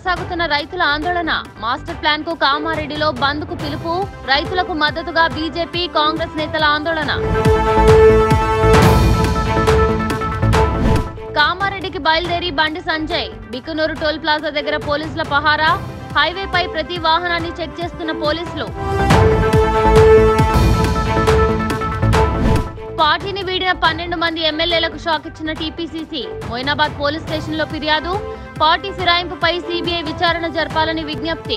కొనసాగుతున్న రైతుల ఆందోళన. మాస్టర్ ప్లాన్ కు కామారెడ్డిలో బంద్ కు పిలుపు. రైతులకు మద్దతుగా బీజేపీ, కాంగ్రెస్ నేతల ఆందోళన. కామారెడ్డికి బయలుదేరి బండి సంజయ్. బికునూరు టోల్ ప్లాజా దగ్గర పోలీసుల పహారా. హైవేపై ప్రతి వాహనాన్ని చెక్ చేస్తున్న పోలీసులు. పార్టీని వీడిన 12 మంది ఎమ్మెల్యేలకు షాక్ ఇచ్చిన టీపీసీసీ. మొయినాబాద్ పోలీస్ స్టేషన్ లో ఫిర్యాదు. పార్టీ ఫిరాయింపుపై సీబీఐ విచారణ జరపాలని విజ్ఞప్తి.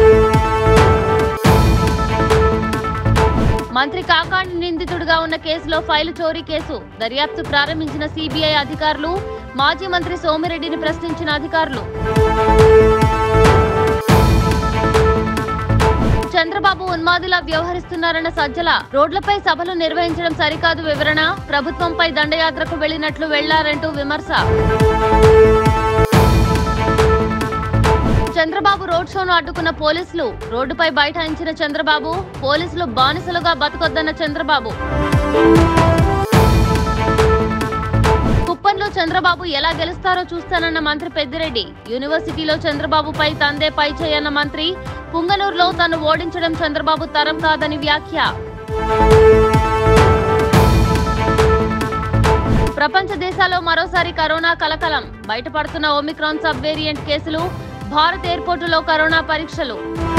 మంత్రి కాకాణి నిందితుడిగా ఉన్న కేసులో ఫైలు చోరీ కేసు. దర్యాప్తు ప్రారంభించిన సీబీఐ అధికారులు. మాజీ మంత్రి సోమిరెడ్డిని ప్రశ్నించిన అధికారులు. చంద్రబాబు ఉన్మాదిలా వ్యవహరిస్తున్నారన్న సజ్జల. రోడ్లపై సభలు నిర్వహించడం సరికాదు వివరణ. ప్రభుత్వంపై దండయాత్రకు వెళ్లినట్లు వెళ్లారంటూ విమర్శ. చంద్రబాబు రోడ్ షోను అడ్డుకున్న పోలీసులు. రోడ్డుపై బైఠాయించిన చంద్రబాబు. పోలీసులు బానిసలుగా బతకొద్దన్న చంద్రబాబు. కుప్పంలో చంద్రబాబు ఎలా గెలుస్తారో చూస్తానన్న మంత్రి పెద్దిరెడ్డి. యూనివర్సిటీలో చంద్రబాబుపై తందే పై చేయన్న మంత్రి. పుంగనూరులో తాను ఓడించడం చంద్రబాబు తరం కాదని వ్యాఖ్య. ప్రపంచ దేశాల్లో మరోసారి కరోనా కలకలం. బయటపడుతున్న ఒమిక్రాన్ సబ్ వేరియంట్ కేసులు. భారత్ ఎయిర్పోర్టులో కరోనా పరీక్షలు.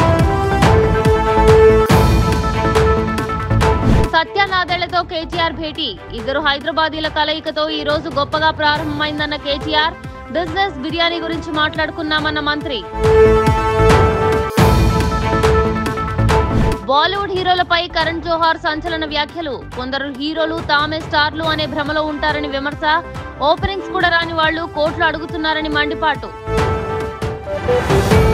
సత్యనాదేళ్లతో కేటీఆర్ భేటీ. ఇద్దరు హైదరాబాదీల కలయికతో ఈ రోజు గొప్పగా ప్రారంభమైందన్న కేటీఆర్. బిజినెస్ బిర్యానీ గురించి మాట్లాడుకున్నామన్న మంత్రి. బాలీవుడ్ హీరోలపై కరణ్ జోహార్ సంచలన వ్యాఖ్యలు. కొందరు హీరోలు తామే స్టార్లు అనే భ్రమలో ఉంటారని విమర్శ. ఓపెనింగ్స్ కూడా రాని వాళ్లు కోట్లు అడుగుతున్నారని మండిపాటు.